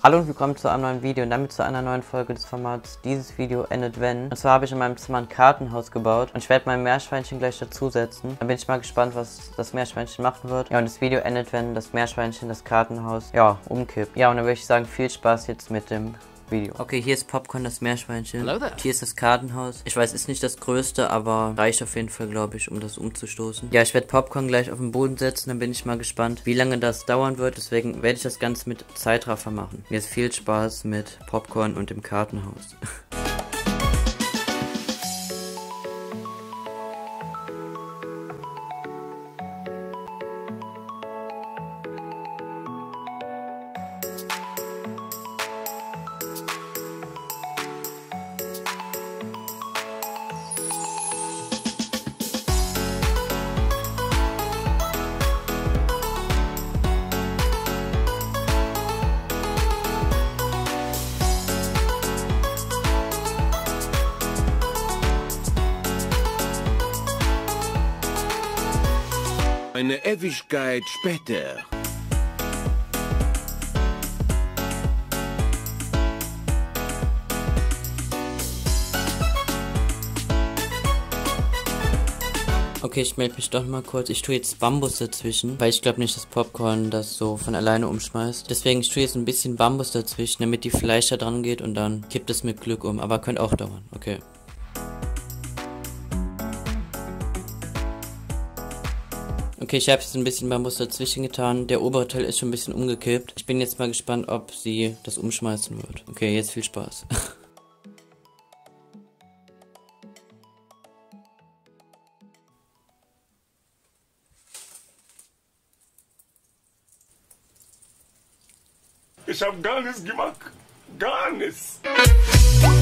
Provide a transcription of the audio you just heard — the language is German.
Hallo und willkommen zu einem neuen Video und damit zu einer neuen Folge des Formats Dieses Video endet wenn. Und zwar habe ich in meinem Zimmer ein Kartenhaus gebaut und ich werde mein Meerschweinchen gleich dazusetzen. Dann bin ich mal gespannt, was das Meerschweinchen machen wird. Ja, und das Video endet, wenn das Meerschweinchen das Kartenhaus, ja, umkippt. Ja, und dann würde ich sagen, viel Spaß jetzt mit dem Video. Okay, hier ist Popcorn, das Meerschweinchen. Hier ist das Kartenhaus. Ich weiß, ist nicht das größte, aber reicht auf jeden Fall, glaube ich, um das umzustoßen. Ja, ich werde Popcorn gleich auf den Boden setzen, dann bin ich mal gespannt, wie lange das dauern wird. Deswegen werde ich das Ganze mit Zeitraffer machen. Jetzt viel Spaß mit Popcorn und dem Kartenhaus. Eine Ewigkeit später. Okay, ich melde mich doch mal kurz. Ich tue jetzt Bambus dazwischen, weil ich glaube nicht, dass Popcorn das so von alleine umschmeißt. Deswegen, ich tue jetzt ein bisschen Bambus dazwischen, damit die Fleisch da dran geht und dann kippt es mit Glück um. Aber könnte auch dauern. Okay. Okay, ich habe jetzt ein bisschen Bambus dazwischen getan. Der obere Teil ist schon ein bisschen umgekippt. Ich bin jetzt mal gespannt, ob sie das umschmeißen wird. Okay, jetzt viel Spaß. Ich habe gar nichts gemacht. Gar nichts.